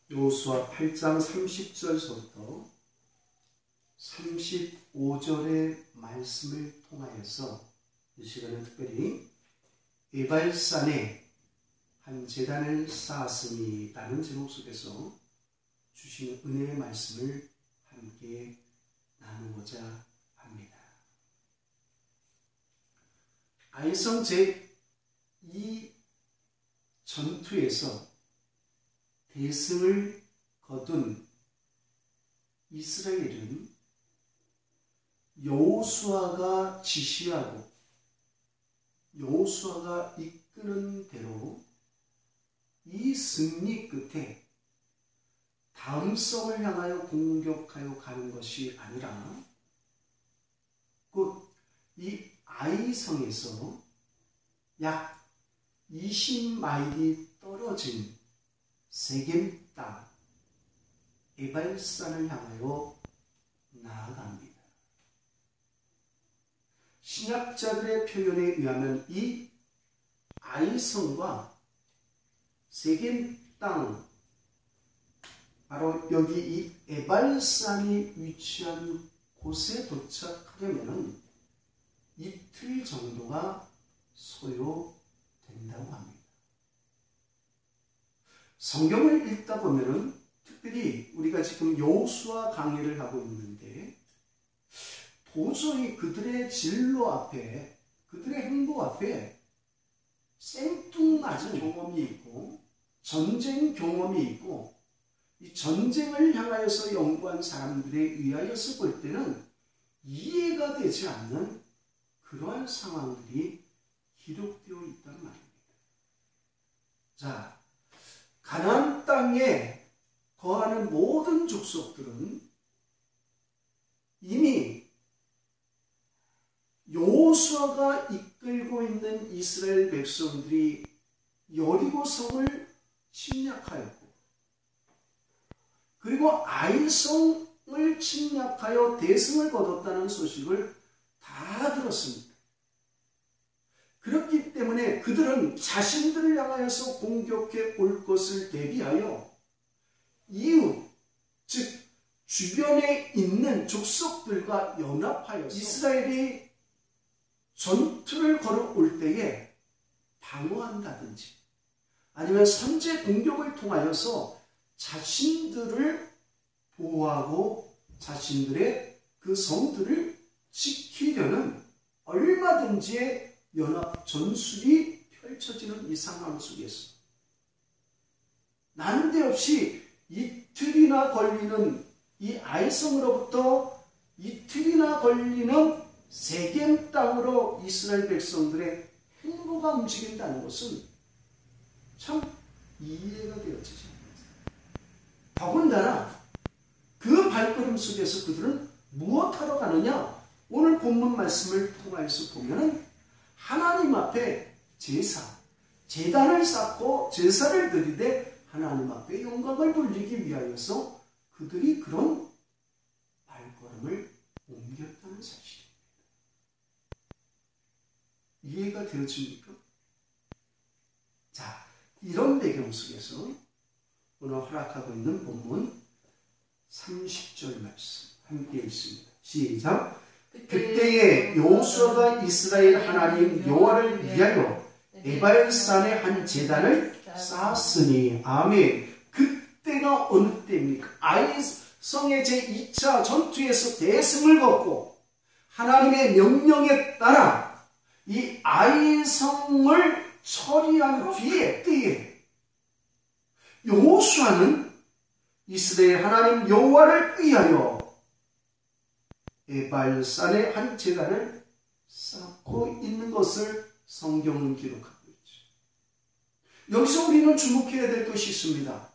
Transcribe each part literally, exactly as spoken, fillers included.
여호수아 팔 장 삼십 절서부터 삼십오 절의 말씀을 통하여서 이 시간은 특별히 에발산에 한 제단을 쌓았으니 라는 제목 속에서 주신 은혜의 말씀을 함께 나누고자 합니다. 아이성 제이 전투에서 대승을 거둔 이스라엘은 여호수아가 지시하고 여호수아가 이끄는 대로 이 승리 끝에 다음 성을 향하여 공격하여 가는 것이 아니라 곧 이 아이성에서 약 이십 마일이 떨어진 세겜 땅 에발산을 향하여 나아갑니다. 신학자들의 표현에 의하면 이 아이성과 세겜 땅, 바로 여기 이 에발산이 위치한 곳에 도착하려면 이틀 정도가 소요된다고 합니다. 성경을 읽다 보면은 특별히 우리가 지금 여호수아 강의를 하고 있는데 도저히 그들의 진로 앞에, 그들의 행보 앞에 생뚱맞은 경험이 있고 전쟁 경험이 있고 이 전쟁을 향하여서 연구한 사람들에 의하여서 볼 때는 이해가 되지 않는 그러한 상황들이 기록되어 있다는 말입니다. 자, 가나안 땅에 거하는 모든 족속들은 이미 여호수아가 이끌고 있는 이스라엘 백성들이 여리고성을 침략하였고 그리고 아이성을 침략하여 대승을 거뒀다는 소식을 다 들었습니다. 그렇기 때문에 그들은 자신들을 향하여서 공격해 올 것을 대비하여 이웃, 즉 주변에 있는 족속들과 연합하여서 이스라엘이 전투를 걸어올 때에 방어한다든지 아니면 선제 공격을 통하여서 자신들을 보호하고 자신들의 그 성들을 지키려는 얼마든지의 연합 전술이 펼쳐지는 이 상황 속에서 난데없이 이틀이나 걸리는 이 아이성으로부터 이틀이나 걸리는 세겜 땅으로 이스라엘 백성들의 행보가 움직인다는 것은 참 이해가 되어지지 않습니다. 더군다나 그 발걸음 속에서 그들은 무엇하러 가느냐? 오늘 본문 말씀을 통해서 보면은 하나님 앞에 제사, 제단을 쌓고 제사를 드리되 하나님 앞에 영광을 돌리기 위하여서 그들이 그런 발걸음을 옮겼다는 사실입니다. 이해가 되어집니까? 자, 이런 배경 속에서 오늘 허락하고 있는 본문 삼십 절 말씀 함께 읽습니다. 시작! 그때에 여호수아가 이스라엘 하나님 여호와를 위하여 에발산에 한 제단을 쌓았으니 아멘. 그때가 어느 때입니까? 아이성의 제이 차 전투에서 대승을 거두고 하나님의 명령에 따라 이 아이성을 처리한 뒤에 때에 여호수아는 이스라엘 하나님 여호와를 위하여 에발산에 한 제단을 쌓고 있는 것을 성경은 기록하고 있죠. 여기서 우리는 주목해야 될 것이 있습니다.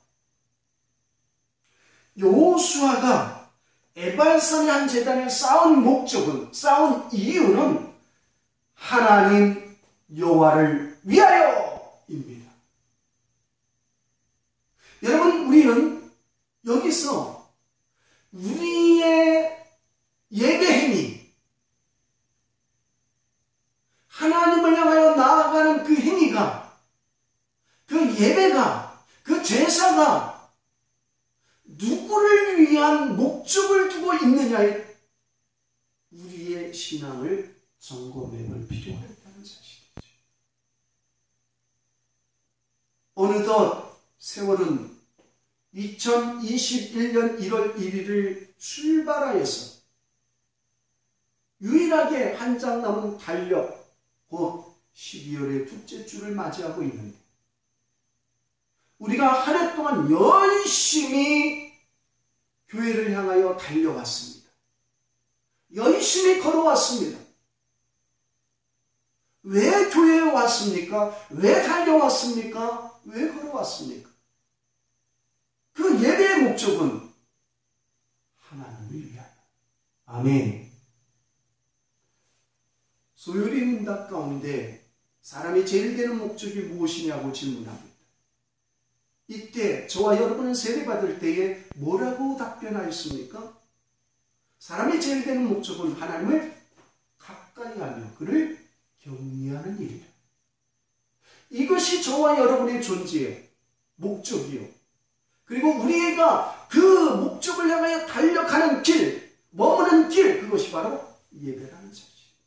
여호수아가 에발산에 한 제단을 쌓은 목적은, 쌓은 이유는 하나님 여호와를 위하여입니다. 여러분, 우리는 여기서 우리의 예배 행위, 하나님을 향하여 나아가는 그 행위가, 그 예배가, 그 제사가 누구를 위한 목적을 두고 있느냐에 우리의 신앙을 점검해 볼 필요가 있다는 사실이죠. 어느덧 세월은 이천이십일 년 일월 일일을 출발하여서 유일하게 한 장 남은 달력, 곧 십이월의 둘째 주를 맞이하고 있는데, 우리가 한 해 동안 열심히 교회를 향하여 달려왔습니다. 열심히 걸어왔습니다. 왜 교회에 왔습니까? 왜 달려왔습니까? 왜 걸어왔습니까? 그 예배의 목적은 하나님을 위하여. 아멘. 소요리 문답 가운데 사람이 제일 되는 목적이 무엇이냐고 질문합니다. 이때 저와 여러분은 세례받을 때에 뭐라고 답변하였습니까? 사람이 제일 되는 목적은 하나님을 가까이 하며 그를 경외하는 일이다. 이것이 저와 여러분의 존재의 목적이요. 그리고 우리가 그 목적을 향하여 달려가는 길, 머무는 길, 그것이 바로 예배라는 사실.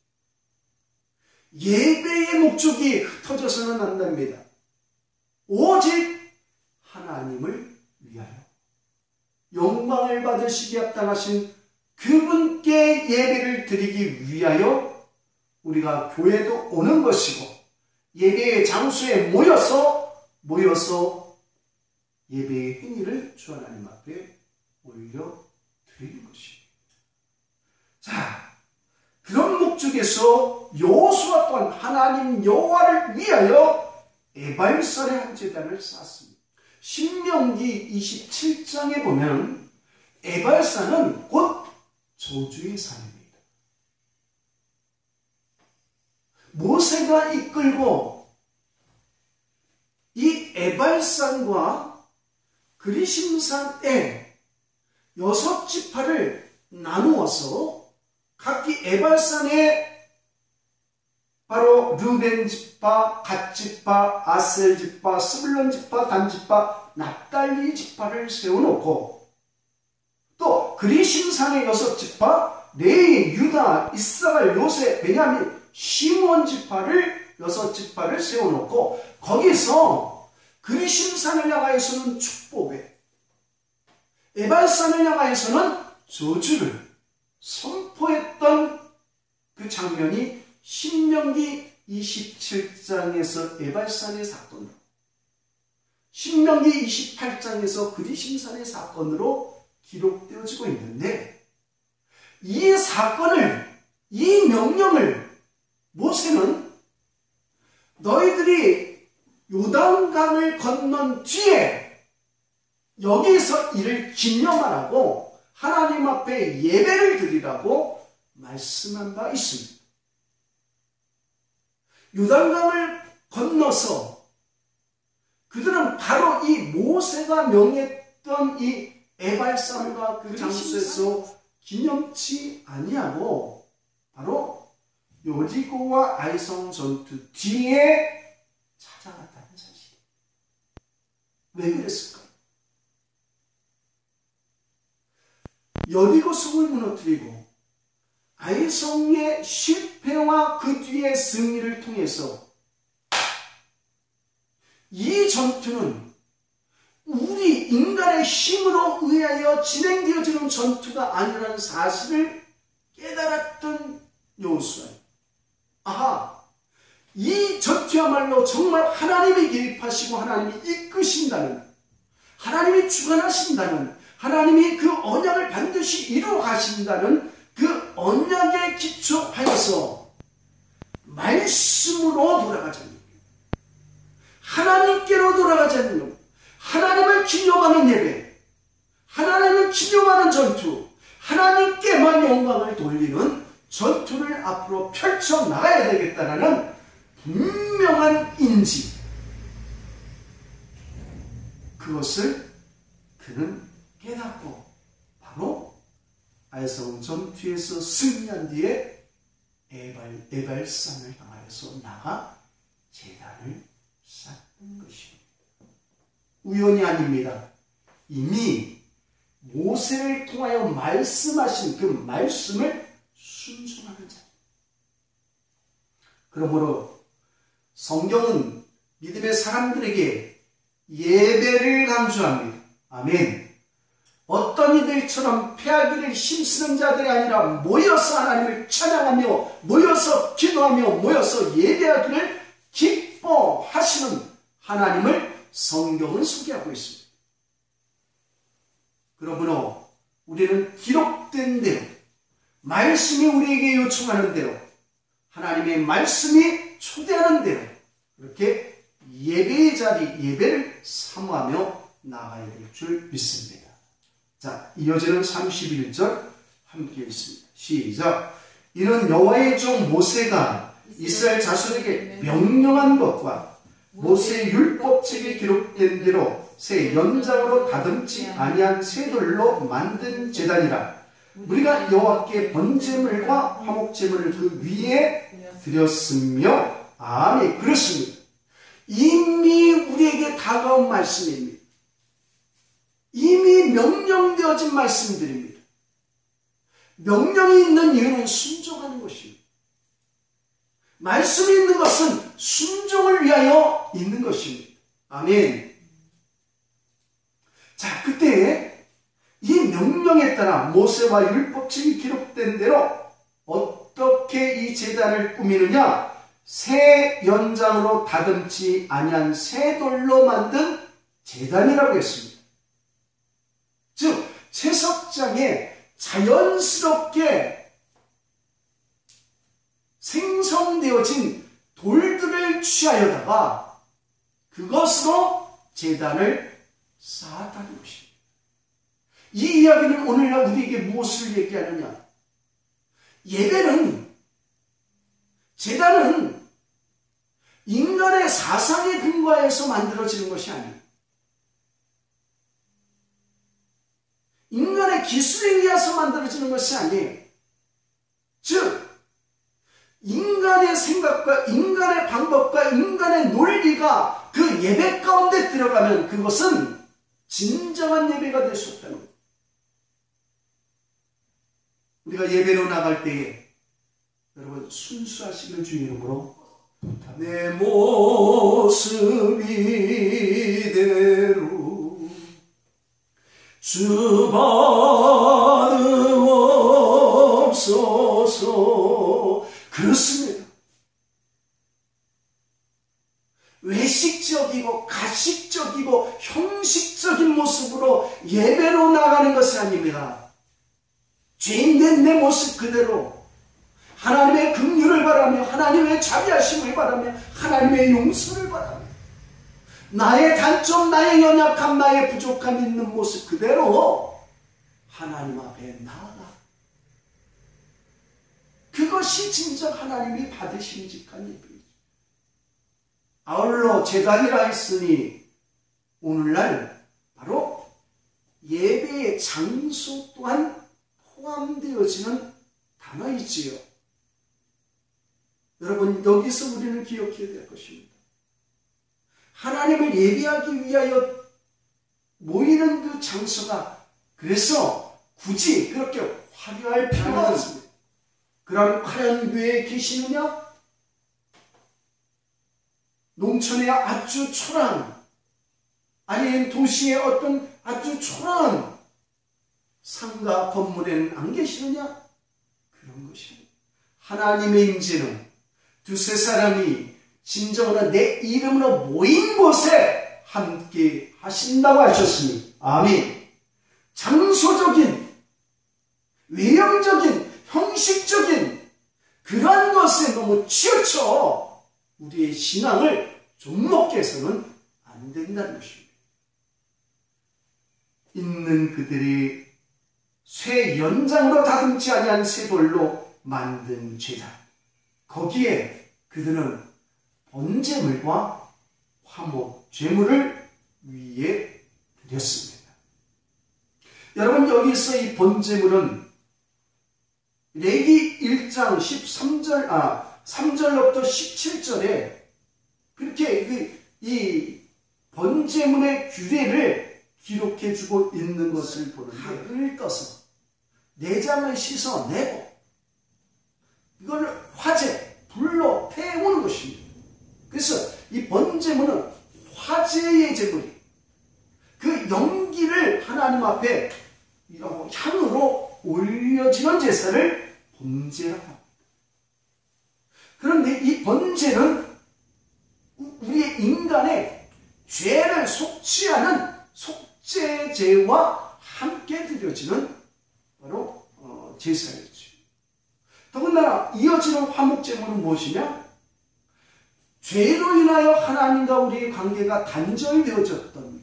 예배의 목적이 흩어져서는 안 됩니다. 오직 하나님을 위하여 영광을 받으시기 합당하신 그분께 예배를 드리기 위하여 우리가 교회도 오는 것이고, 예배의 장소에 모여서 모여서 예배의 행위를 주 하나님 앞에 올려드리는 것입니다. 자, 그런 목적에서 여호수아 또한 하나님 여호와를 위하여 에발산의 한 제단을 쌓았습니다. 신명기 이십칠 장에 보면 에발산은 곧 저주의 산입니다. 모세가 이끌고 이 에발산과 그리심산에 여섯 지파를 나누어서 각기 에발산에 바로 르벤 지파, 갓 지파, 아셀 지파, 스불론 지파, 단 지파, 납달리 지파를 세워놓고, 또 그리심산의 여섯 지파, 레위, 유다, 이스라엘, 요셉, 베냐민, 시므온 지파를 여섯 지파를 세워놓고, 거기서 그리심산을 향하여서는 축복에, 에발산을 향하여서는 저주를 선포했던 그 장면이 신명기 이십칠 장에서 에발산의 사건으로, 신명기 이십팔 장에서 그리심산의 사건으로 기록되어지고 있는데, 이 사건을, 이 명령을 모세는 너희들이 요단강을 건넌 뒤에 여기서 이를 기념하라고 하나님 앞에 예배를 드리라고 말씀한 바 있습니다. 요단강을 건너서 그들은 바로 이 모세가 명했던 이 에발산과 그 장소에서 기념치 아니하고 바로 여리고와 아이성 전투 뒤에 찾아갔다는 사실. 왜 그랬을까? 여리고 성을 무너뜨리고 아이성의 실패와 그 뒤의 승리를 통해서 이 전투는 우리 인간의 힘으로 의하여 진행되어지는 전투가 아니라는 사실을 깨달았던 여호수아. 아하, 이 전투야말로 정말 하나님이 개입하시고 하나님이 이끄신다는, 하나님이 주관하신다는, 하나님이 그 언약을 반드시 이루어 가신다는 그 언약에 기초하여서 말씀으로 돌아가자는, 하나님께로 돌아가자는, 하나님을 기념하는 예배, 하나님을 기념하는 전투, 하나님께만 영광을 돌리는 전투를 앞으로 펼쳐나가야 되겠다는 분명한 인지, 그것을 그는 깨닫고 바로 아이성 전투에서 승리한 뒤에 에발, 에발산을 향하여서 나가 제단을 쌓는 것입니다. 우연이 아닙니다. 이미 모세를 통하여 말씀하신 그 말씀을 순종하는 자. 그러므로 성경은 믿음의 사람들에게 예배를 강조합니다. 아멘. 어떤 이들처럼 패하기를 힘쓰는 자들이 아니라 모여서 하나님을 찬양하며 모여서 기도하며 모여서 예배하기를 기뻐하시는 하나님을 성경은 소개하고 있습니다. 그러므로 우리는 기록된 대로 말씀이 우리에게 요청하는 대로 하나님의 말씀이 초대하는 대로 그렇게 예배의 자리, 예배를 사모하며 나가야 될 줄 믿습니다. 자, 이어지는 삼십일 절 함께 읽습니다. 시작. 이는 여호와의 종 모세가 이스라엘 자손에게 명령한 것과 모세의 율법책에 기록된 대로 새 연장으로 다듬지 아니한 새 돌로 만든 제단이라. 우리가 여호와께 번제물과 화목제물을 그 위에 드렸으며. 아멘. 그렇습니다. 이미 우리에게 다가온 말씀입니다. 이미 명령되어진 말씀들입니다. 명령이 있는 이유는 순종하는 것입니다. 말씀이 있는 것은 순종을 위하여 있는 것입니다. 아멘. 자, 그때 이 명령에 따라 모세와 율법책이 기록된 대로 어떻게 이 제단을 꾸미느냐? 새 연장으로 다듬지 아니한 새 돌로 만든 제단이라고 했습니다. 즉 채석장에 자연스럽게 생성되어진 돌들을 취하여다가 그것으로 제단을 쌓았다는 것입니다. 이 이야기는 오늘날 우리에게 무엇을 얘기하느냐? 예배는, 제단은 인간의 사상에 근거해서 만들어지는 것이 아닙니다. 인간의 기술에 의해서 만들어지는 것이 아니에요. 즉 인간의 생각과 인간의 방법과 인간의 논리가 그 예배 가운데 들어가면 그것은 진정한 예배가 될 수 없다는 거예요. 우리가 예배로 나갈 때에 여러분 순수하시길 주 이름으로 부탁합니다. 내 모습 이대로 주 받으옵소서. 그렇습니다. 외식적이고 가식적이고 형식적인 모습으로 예배로 나가는 것이 아닙니다. 죄인된 내 모습 그대로 하나님의 긍휼을 바라며 하나님의 자비하심을 바라며 하나님의 용서를 바라며 나의 단점, 나의 연약함, 나의 부족함 있는 모습 그대로 하나님 앞에 나아가. 그것이 진정 하나님이 받으심직한 예배이죠. 아울러 제단이라 했으니 오늘날 바로 예배의 장소 또한 포함되어지는 단어이지요. 여러분 여기서 우리는 기억해야 될 것입니다. 하나님을 예배하기 위하여 모이는 그 장소가 그래서 굳이 그렇게 화려할 필요가 없습니다. 그럼 화려한 교회에 계시느냐? 농촌의 아주 초라한 아니면 도시의 어떤 아주 초라한 상가 건물에는 안 계시느냐? 그런 것입니다. 하나님의 임재는 두세 사람이 진정으로 내 이름으로 모인 곳에 함께 하신다고 하셨으니 아멘. 장소적인 외형적인 형식적인 그러한 것에 너무 치우쳐 우리의 신앙을 좀먹게 해서는 안 된다는 것입니다. 있는 그들이 쇠 연장으로 다듬지 아니한 새 돌로 만든 제단, 거기에 그들은 번제물과 화목 제물을 위에 드렸습니다. 여러분 여기서 이 번제물은 레위 일 장 십삼 절, 아, 삼 절로부터 십칠 절에 그렇게 그, 이 번제물의 규례를 기록해주고 있는 것을 보는데 흙을 떠서 내장을 씻어내고 이걸 화재, 불로 태우는 것입니다. 그래서 이 번제물은 화재의 제물이 그 연기를 하나님 앞에 향으로 올려지는 제사를 번제라고 합니다. 그런데 이 번제는 우리 인간의 죄를 속죄하는 속죄제와 함께 드려지는 바로 어, 제사였죠. 더군다나 이어지는 화목제물은 무엇이냐? 죄로 인하여 하나님과 우리의 관계가 단절되어졌던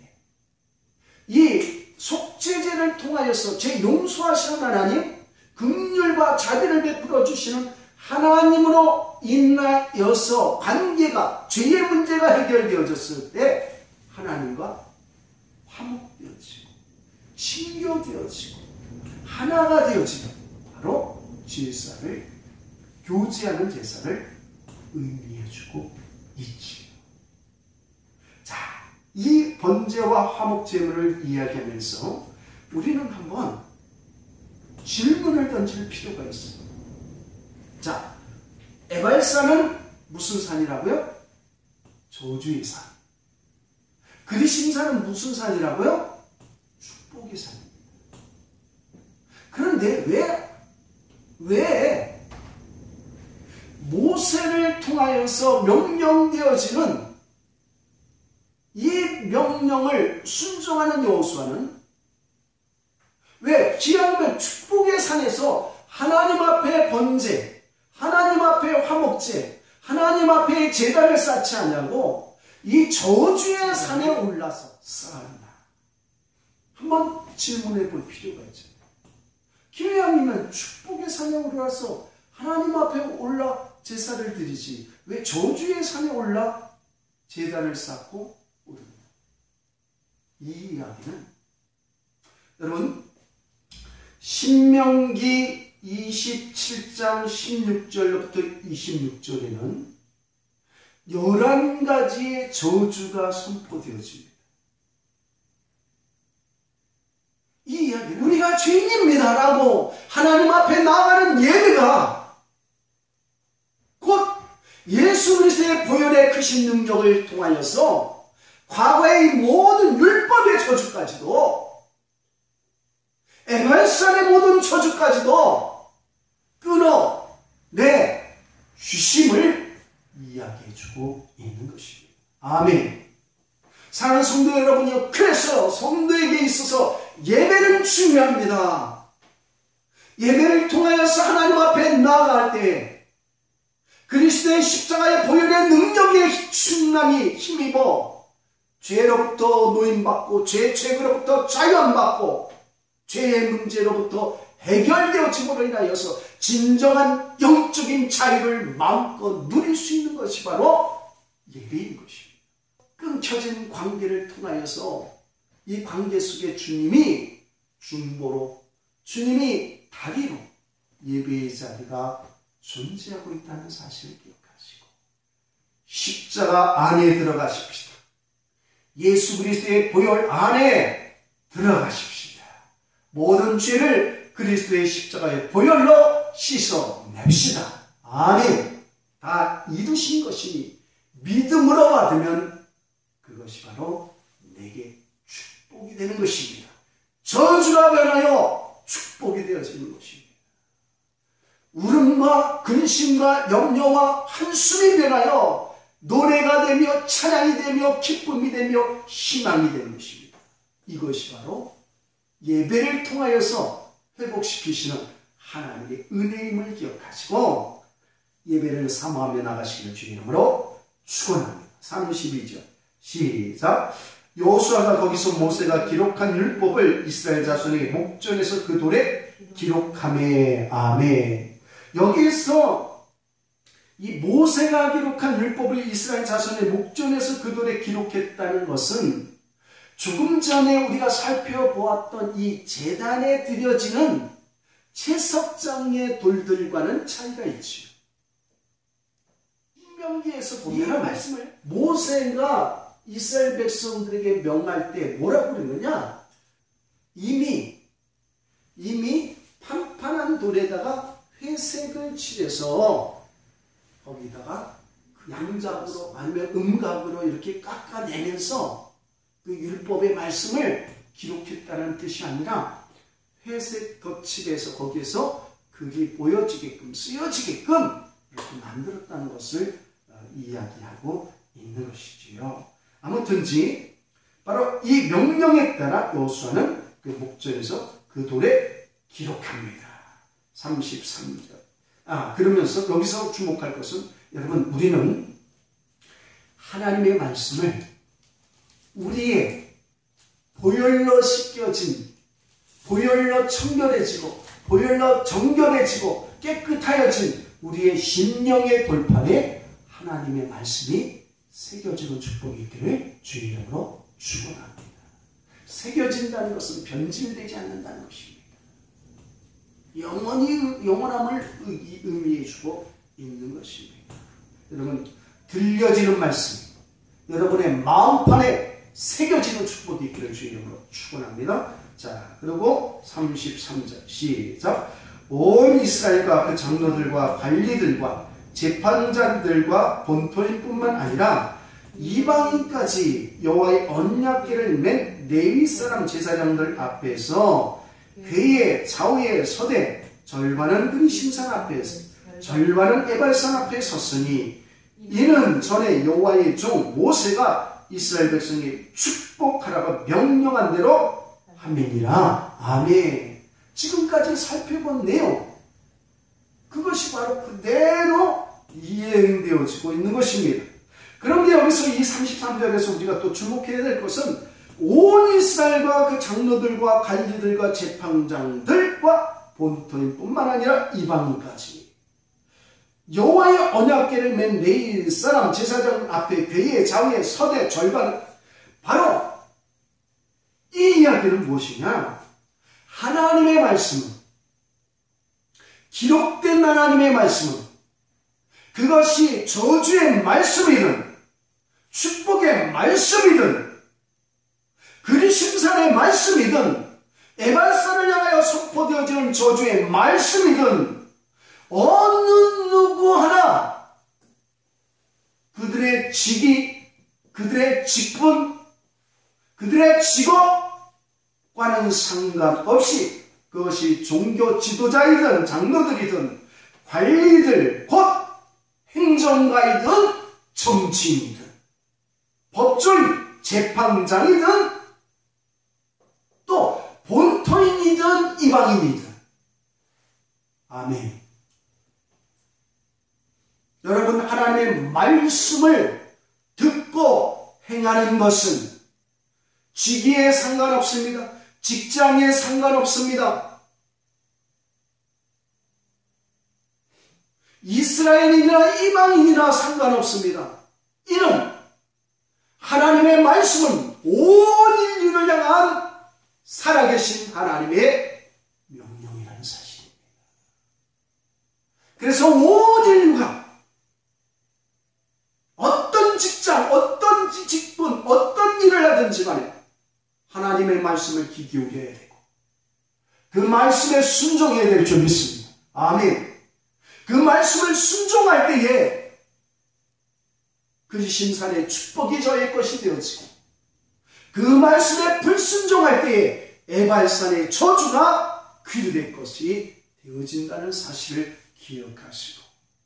이 속죄제를 통하여서 죄 용서하시는 하나님, 긍휼과 자비를 베풀어 주시는 하나님으로 인하여서 관계가, 죄의 문제가 해결되어졌을 때 하나님과 화목되어지고 친교되어지고 하나가 되어지는 바로 제사를, 교제하는 제사를 의미해주고 있지요. 자, 이 번제와 화목제물을 이야기하면서 우리는 한번 질문을 던질 필요가 있습니다. 자, 에발산은 무슨 산이라고요? 저주의 산. 그리심산은 무슨 산이라고요? 축복의 산입니다. 그런데 왜, 왜 모세를 통하여서 명령되어지는 이 명령을 순종하는 여호수아는 왜 기왕이면 축복의 산에서 하나님 앞에 번제, 하나님 앞에 화목제, 하나님 앞에 제단을 쌓지 않냐고 이 저주의 산에 올라서 쌓았나? 한번 질문해 볼 필요가 있죠. 기왕이면 축복의 산에 올라서 하나님 앞에 올라 제사를 드리지 왜 저주의 산에 올라 제단을 쌓고 오릅니다. 이 이야기는 여러분 신명기 이십칠 장 십육 절부터 이십육 절에는 열한 가지의 저주가 선포되어집니다. 이 이야기는 우리가 죄인입니다라고 하나님 앞에 나아가는 예배가 곧 예수 그리스도의 보혈의 크신 능력을 통하여서 과거의 모든 율법의 저주까지도 에발산의 모든 저주까지도 끊어내 주심을 이야기해주고 있는 것입니다. 아멘. 사랑하는 성도 여러분이요, 그래서 성도에게 있어서 예배는 중요합니다. 예배를 통하여서 하나님 앞에 나아갈 때 그리스도의 십자가의 보혈의 능력에 충만히 힘입어 죄로부터 노임받고 죄 죄로부터 자유함받고 죄의 문제로부터 해결되어짐으로 인하여서 진정한 영적인 자유를 마음껏 누릴 수 있는 것이 바로 예배인 것입니다. 끊겨진 관계를 통하여서 이 관계 속에 주님이 중보로, 주님이 다리로 예배의 자리가 존재하고 있다는 사실을 기억하시고 십자가 안에 들어가십시다. 예수 그리스도의 보혈 안에 들어가십시다. 모든 죄를 그리스도의 십자가의 보혈로 씻어냅시다. 아멘. 다 이루신 것이니 믿음으로 받으면 그것이 바로 내게 축복이 되는 것입니다. 저주가 변하여 축복이 되어지는 것입니다. 울음과 근심과 염려와 한숨이 변하여 노래가 되며 찬양이 되며 기쁨이 되며 희망이 되는 것입니다. 이것이 바로 예배를 통하여서 회복시키시는 하나님의 은혜임을 기억하시고 예배를 사모하며 나가시기를 주의 이름으로 축원합니다. 삼십이 절 시작. 여호수아가 거기서 모세가 기록한 율법을 이스라엘 자손에게 목전에서 그 돌에 기록하매. 아멘. 여기에서 이 모세가 기록한 율법을 이스라엘 자손의 목전에서 그 돌에 기록했다는 것은 조금 전에 우리가 살펴보았던 이 제단에 드려지는 채석장의 돌들과는 차이가 있지요. 신명기에서 보면 말씀을 모세가 이스라엘 백성들에게 명할 때 뭐라고 그러느냐? 이미 이미 판판한 돌에다가 회색을 칠해서 거기다가 양작으로 아니면 음각으로 이렇게 깎아내면서 그 율법의 말씀을 기록했다는 뜻이 아니라 회색 덧칠해서 거기에서 그게 보여지게끔 쓰여지게끔 이렇게 만들었다는 것을 이야기하고 있는 것이지요. 아무튼지 바로 이 명령에 따라 여호수아는 그 목전에서 그 돌에 기록합니다. 삼십삼 절. 아, 그러면서 여기서 주목할 것은 여러분, 우리는 하나님의 말씀을 우리의 보혈로 씻겨진, 보혈로 청결해지고 보혈로 정결해지고 깨끗하여진 우리의 심령의 돌판에 하나님의 말씀이 새겨지는 축복이 있기를 주의 이름으로 축원합니다. 새겨진다는 것은 변질되지 않는다는 것입니다. 영원히 영원함을 의미해 주고 있는 것입니다. 여러분, 들려지는 말씀, 여러분의 마음판에 새겨지는 축복이 있기를 주의 이름으로 축원합니다. 자, 그리고 삼십삼 절 시작. 온 이스라엘과 그 장로들과 관리들과 재판장들과 본토인뿐만 아니라 이방인까지 여호와의 언약궤를 맨 레위 사람 제사장들 앞에서 궤의 좌우에 서되 절반은 그리심산 앞에서 절반은 에발산 앞에 섰으니 이는 전에 여호와의 종 모세가 이스라엘 백성이 축복하라고 명령한 대로 함이니라. 아멘. 지금까지 살펴본 내용, 그것이 바로 그대로 이행되어지고 있는 것입니다. 그런데 여기서 이 삼십삼 절에서 우리가 또 주목해야 될 것은 온 이스라엘과 그 장로들과 관리들과 재판장들과 본토인뿐만 아니라 이방인까지 여호와의 언약궤를 맨 레위 사람 제사장 앞에 궤의 좌우에 서되 절반, 바로 이 이야기는 무엇이냐? 하나님의 말씀은, 기록된 하나님의 말씀은 그것이 저주의 말씀이든 축복의 말씀이든 그리심산의 말씀이든 에발산을 향하여 선포되어지는 저주의 말씀이든 어느 누구 하나 그들의 직위, 그들의 직분, 그들의 직업과는 상관없이 그것이 종교 지도자이든 장로들이든 관리들, 곧 행정가이든 정치인이든 법조인, 재판장이든 또 본토인이든 이방인이든. 아멘. 여러분, 하나님의 말씀을 듣고 행하는 것은 직위에 상관없습니다. 직장에 상관없습니다. 이스라엘인이나 이방인이나 상관없습니다. 이는 하나님의 말씀은 온 인류를 향한 살아계신 하나님의 명령이라는 사실입니다. 그래서 온 인류가 어떤 직장, 어떤 직분, 어떤 일을 하든지 간에 하나님의 말씀을 귀 기울여야 되고 그 말씀에 순종해야 될 줄 믿습니다. 아멘. 그 말씀을 순종할 때에 그리심산의 축복이 저의 것이 되어지고 그 말씀에 불순종할 때에 에발산의 저주가 그들의 것이 되어진다는 사실을 기억하시고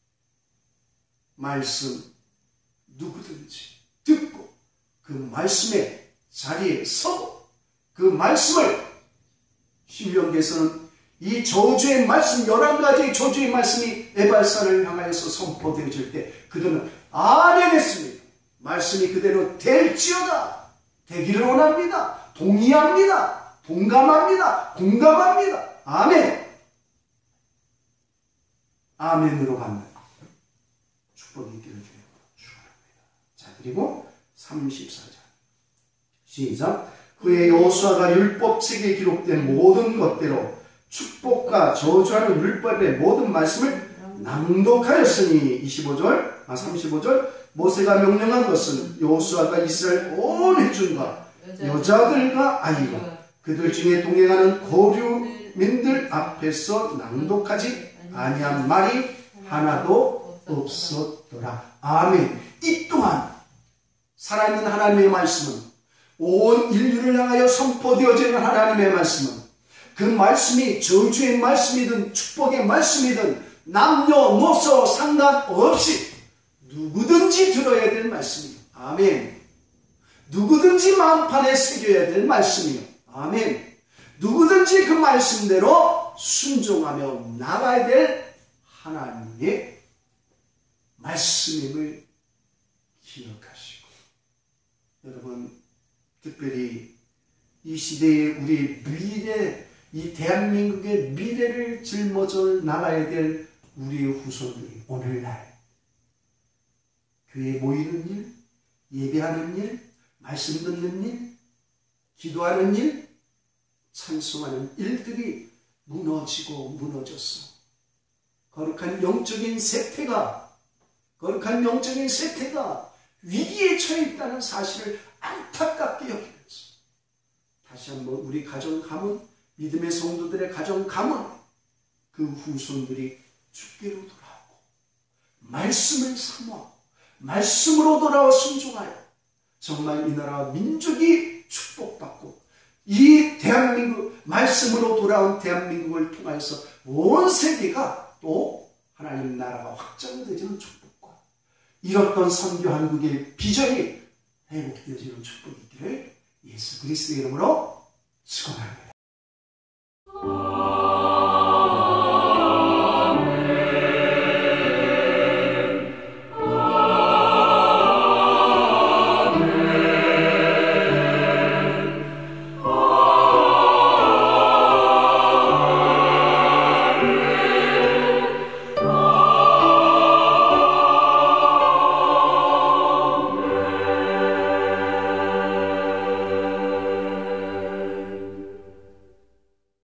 말씀 누구든지 듣고 그 말씀의 자리에 서고 그 말씀을, 신명기에서는 이 저주의 말씀, 열한 가지의 저주의 말씀이 에발산을 향하여서 선포되어질 때 그들은 아멘 했습니다. 말씀이 그대로 될지어다. 되기를 원합니다. 동의합니다. 동감합니다. 공감합니다. 아멘. 아멘으로 받는 축복이 있기를 축원합니다. 자, 그리고 삼십사 절 시작. 그의 여호수아가 율법책에 기록된 모든 것대로 축복과 저주하는 율법의 모든 말씀을 낭독하였으니 이십오 절, 아 삼십오 절 모세가 명령한 것은 여호수아가 이스라엘 온 회중과 여자들과 아이와 그들 중에 동행하는 거류민들 앞에서 낭독하지 아니한 말이 하나도 없었더라. 아멘. 이 또한 살아있는 하나님의 말씀은, 온 인류를 향하여 선포되어지는 하나님의 말씀은, 그 말씀이 저주의 말씀이든 축복의 말씀이든 남녀노소 상관없이 누구든지 들어야 될 말씀이에요. 아멘. 누구든지 마음판에 새겨야 될 말씀이에요. 아멘. 누구든지 그 말씀대로 순종하며 나가야 될 하나님의 말씀임을 기억하시고, 여러분 특별히 이 시대의 우리 미래, 이 대한민국의 미래를 짊어져 나가야 될 우리의 후손들이 오늘날 교회에 모이는 일, 예배하는 일, 말씀 듣는 일, 기도하는 일, 찬송하는 일들이 무너지고 무너졌어. 거룩한 영적인 세태가, 거룩한 영적인 세태가 위기에 처해 있다는 사실을 안타깝게 여기면서 다시 한번 우리 가정 가문, 믿음의 성도들의 가정 가문, 그 후손들이 주께로 돌아오고 말씀을 사모하고 말씀으로 돌아와 순종하여 정말 이 나라 민족이 축복받고 이 대한민국, 말씀으로 돌아온 대한민국을 통해서 온 세계가 또 하나님 나라가 확장되어지는 축복과 이뤘던 선교 한국의 비전이 회복되어지는 축복이 있기를 예수 그리스도의 이름으로 축원합니다.